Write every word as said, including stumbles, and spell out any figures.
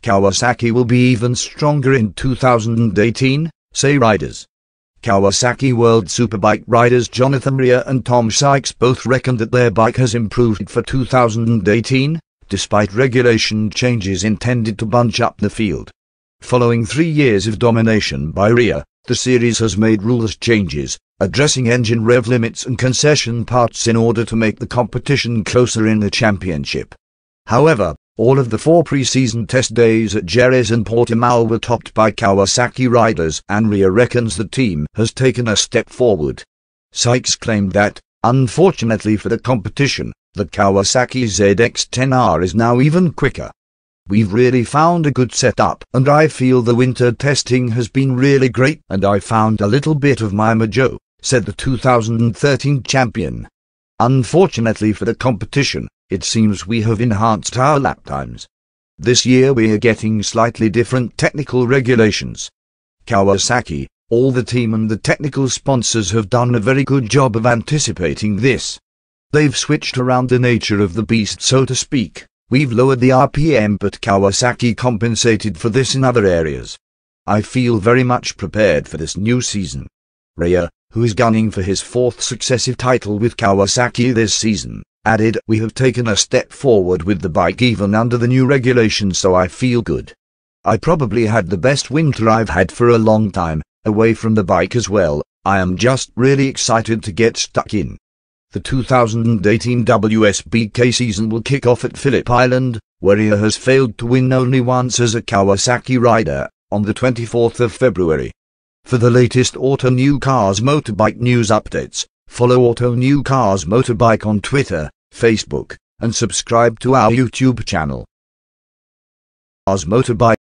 Kawasaki will be even stronger in two thousand eighteen, say riders. Kawasaki World Superbike riders Jonathan Rea and Tom Sykes both reckon that their bike has improved for two thousand eighteen, despite regulation changes intended to bunch up the field. Following three years of domination by Rea, the series has made rules changes, addressing engine rev limits and concession parts in order to make the competition closer in the championship. However, all of the four pre-season test days at Jerez and Portimao were topped by Kawasaki riders, and Rea reckons the team has taken a step forward. Sykes claimed that, unfortunately for the competition, the Kawasaki Z X ten R is now even quicker. We've really found a good setup, and I feel the winter testing has been really great, and I found a little bit of my mojo, said the two thousand thirteen champion. Unfortunately for the competition, it seems we have enhanced our lap times. This year we are getting slightly different technical regulations. Kawasaki, all the team and the technical sponsors have done a very good job of anticipating this. They've switched around the nature of the beast, so to speak. We've lowered the R P M, but Kawasaki compensated for this in other areas. I feel very much prepared for this new season. Rea, who is gunning for his fourth successive title with Kawasaki this season, added, "We have taken a step forward with the bike even under the new regulations, so I feel good. I probably had the best winter I've had for a long time, away from the bike as well. I am just really excited to get stuck in." The two thousand eighteen W S B K season will kick off at Phillip Island, where Rea has failed to win only once as a Kawasaki rider, on the twenty-fourth of February. For the latest Auto New Cars Motorbike news updates, follow Auto New Cars Motorbike on Twitter, Facebook, and subscribe to our YouTube channel. Cars Motorbike